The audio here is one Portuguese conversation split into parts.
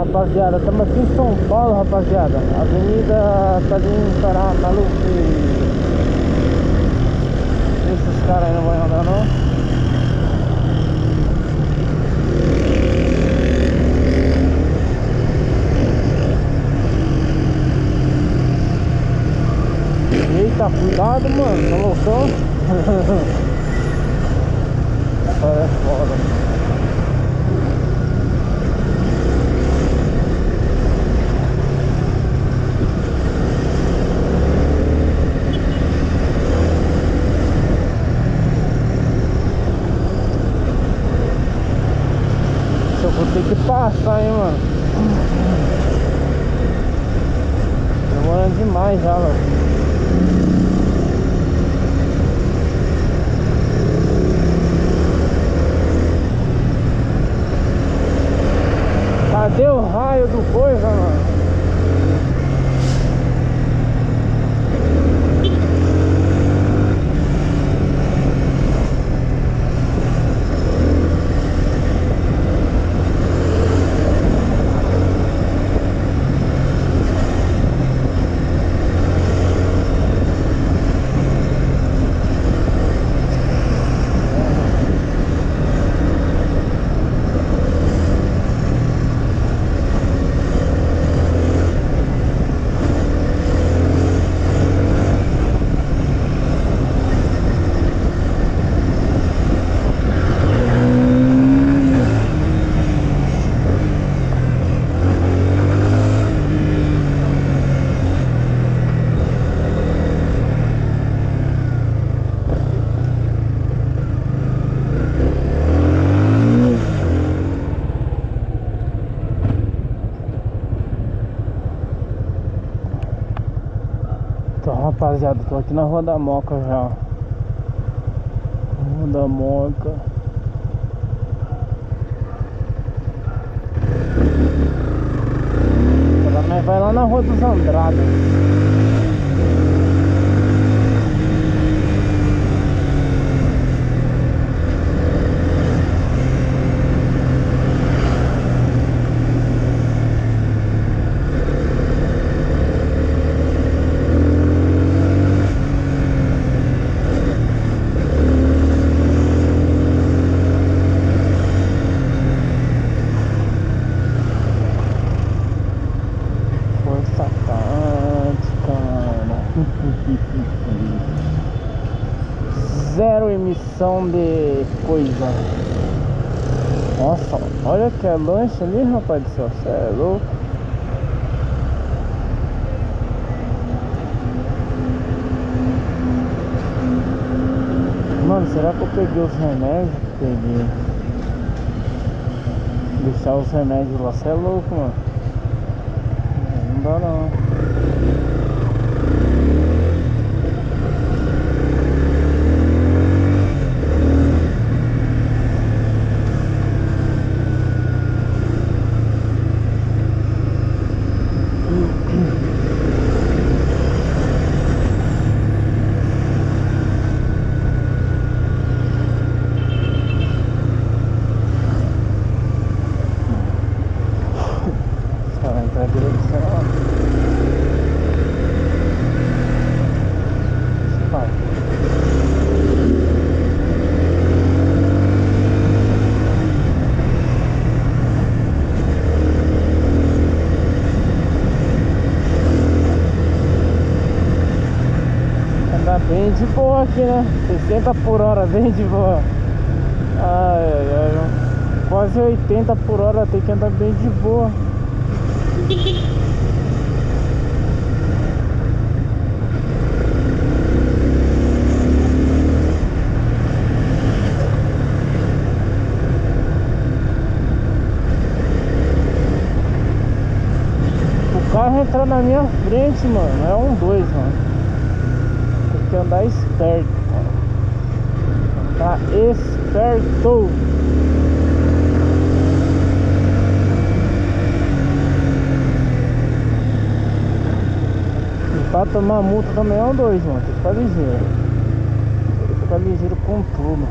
rapaziada, estamos aqui em São Paulo, rapaziada. Avenida Salim Maluco. Esses caras aí não vão andar não. Eita, cuidado, mano, tá loucão? É foda. Eu vou ter que passar, hein, mano. Demorando demais já, mano. Cadê o raio do coisa, mano? Então, rapaziada, tô aqui na Rua da Moca já. Rua da Moca. Agora nós vai lá na Rua dos Andradas. Zero emissão de coisa. Nossa, olha que é lanche ali, rapaz do céu. Cê é louco. Mano, será que eu peguei os remédios? Peguei. Deixar os remédios lá, cê é louco, mano. Não dá não. Bem de boa aqui, né? 60 por hora, bem de boa. Ai, ai, ai. Quase 80 por hora, tem que andar bem de boa. O carro entra na minha frente, mano. É um 2, mano. Tem que andar esperto, mano. Andar esperto. E pra tomar multa também é um 2, mano. Tem que ficar ligeiro. Tem que ficar ligeiro com tudo.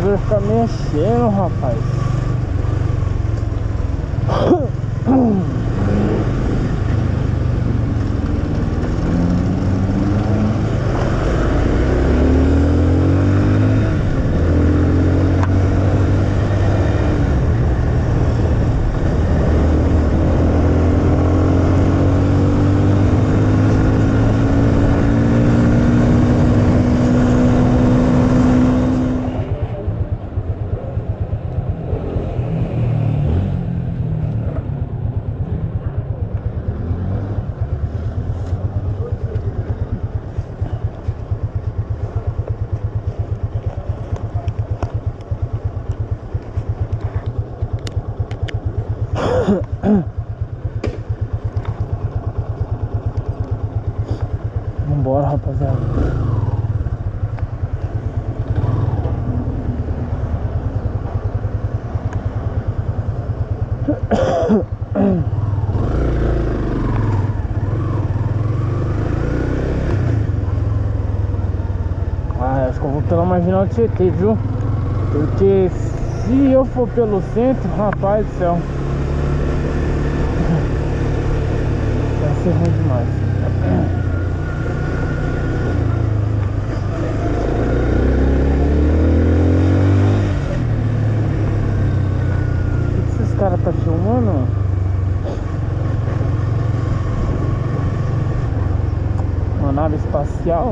retrovisor fica mexendo, rapaz. Vambora, rapaziada. Acho que eu vou pela Marginal Tietê, viu? Porque se eu for pelo centro, rapaz do céu, vai ser ruim demais. O que esses caras tá filmando? Uma nave espacial?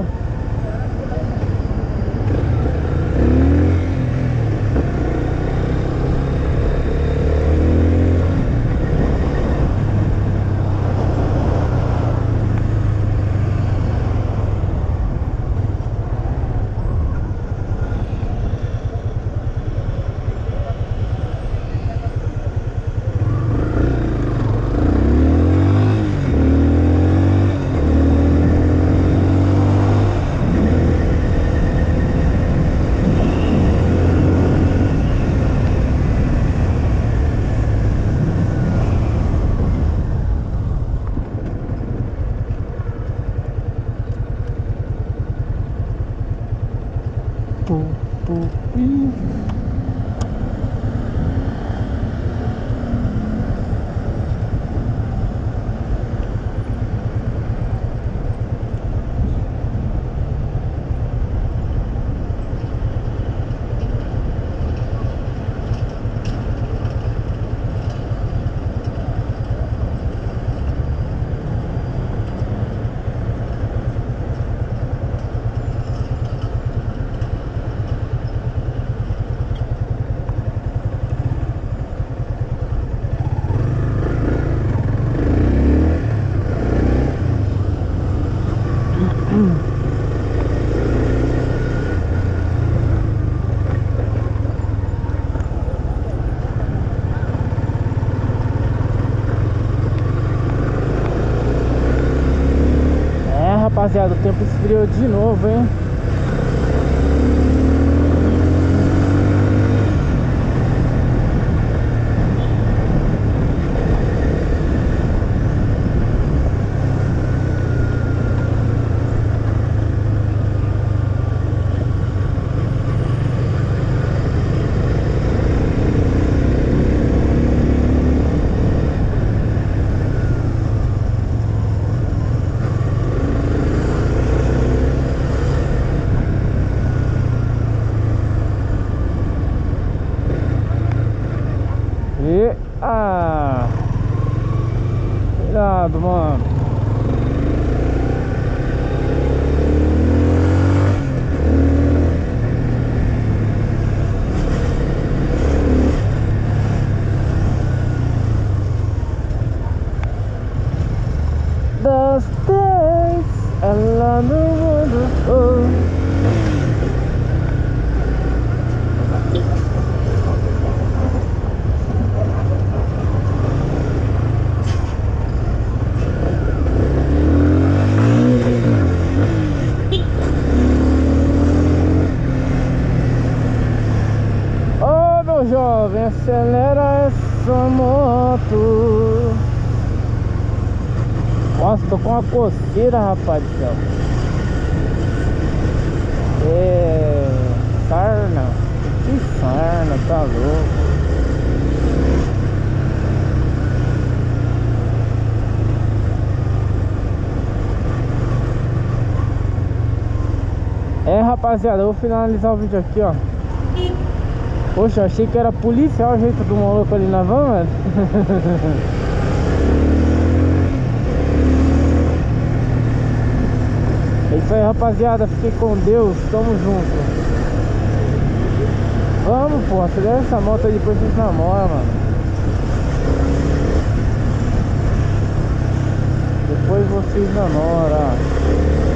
Rapaziada, o tempo esfriou de novo, hein? Cuidado, mano. Those days along the wonderful. Jovem, acelera essa moto. Nossa, tô com uma coceira, rapaz do céu. Sarna. É, rapaziada, eu vou finalizar o vídeo aqui, ó. Poxa, eu achei que era policial o jeito do maluco ali na van, velho. É isso aí, rapaziada. Fiquem com Deus. Tamo junto. Vamos, pô. Acelera essa moto aí, depois vocês namoram, mano. Depois vocês namoram.